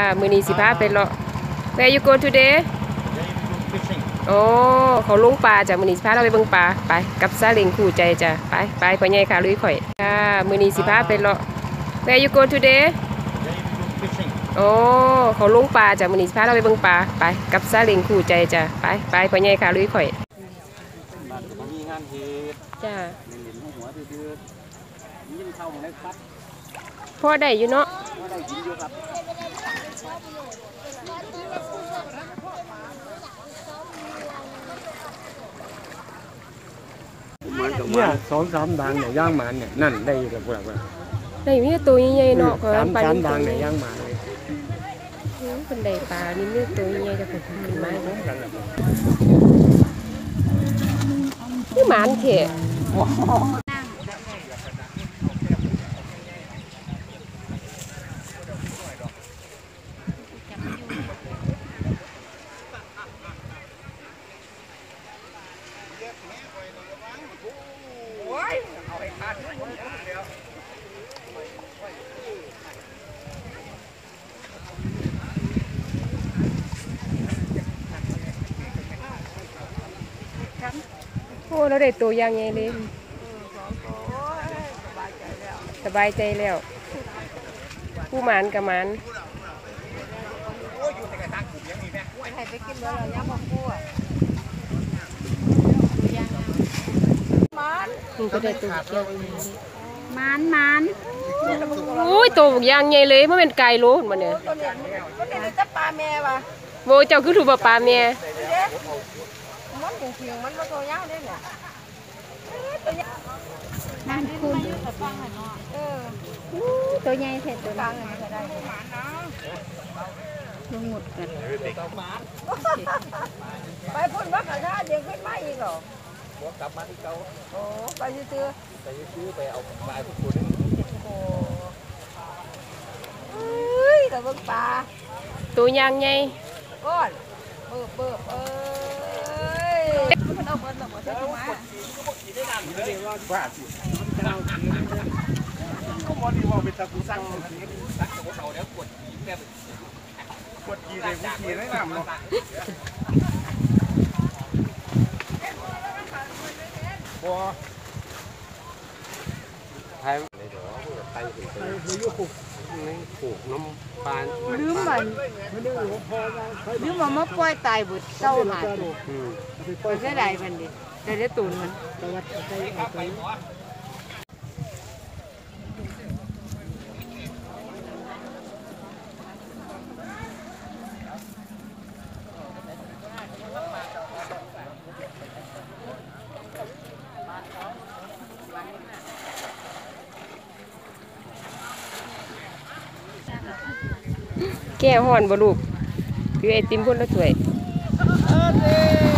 มื้อนี้สิพาไปเลาะ Where you go today โอ้เขาลงปลาจ้ะมื้อนี้สิพาเราไปเบิ่งปลาไปกับซาเล้งคู่ใจจ้ะไปพ่อใหญ่ค่ะลุยข่อยมื้อนี้สิพาไปเลาะ Where you go today โอ้เขาลงปลาจ้ะมื้อนี้สิพาเราไปเบิ่งปลาไปกับซาเล้งคู่ใจจ้ะไปพ่อใหญ่ค่ะลุยข่อยมีงานเฮ็ดจ้ะเล่นหัวเดือดยิ่งเข้าในปั๊บพอได้อยู่เนาะพอได้กินอยู่ครับเนี่ย2-3 ดังเนี่ยย่างหมาเนี่ยนั่นได้กับพวกเราได้มีตัวใหญ่ๆเนาะ 3ดังเนี่ยย่างหมาเลยเป็นได้ปลานี่มีตัวใหญ่จะเป็นขึ้นมาคือหมานเถอะโอ้เราได้ตัวอย่างไงเลยสบายใจแล้วผู้หมานกับหมานไปกินเลยย่างมะม่วงมันก็ได้ตัวอย่างมันโอ้ยตัวอย่างไงเลยมันเป็นไก่โลมันเนี่ยมันเป็นตะปลาแม่ป่ะโบเจ้าคือถูกปลาเมียมันหูเพียงมันมาตัวยาวได้เนี่ยนั่นคุณตัวใหญ่เสร็จตัวกลางเลยจะได้ลงหมดกันไปพุ่นวัดกระทะเดี๋ยวขึ้นมาอีกเหรอกลับมาที่เขาโอ้ไปซื้อไปเอาปลาทุกคนโอ้ยแต่เบิ่งปลาตัวอย่างไงก้อนเบิบมันเอาเบิดหรอกว่าจะมาว่าสิก็มอดีว่าเป็นตะกุสั่งสักของเขาแล้วกดขี่แบบกดขี่เลยขี่ได้นำเนาะบัวไทยเลยเดี๋ยวไทยผูกน้ำปลาลืมมันลืมมันมาปล่อยตายบุดเศร้าหาตัวปล่อยเสียดายมันดิได้ตูนมันแก้ห่อนบ่ลูกคือไอติมพ่นละถ้วย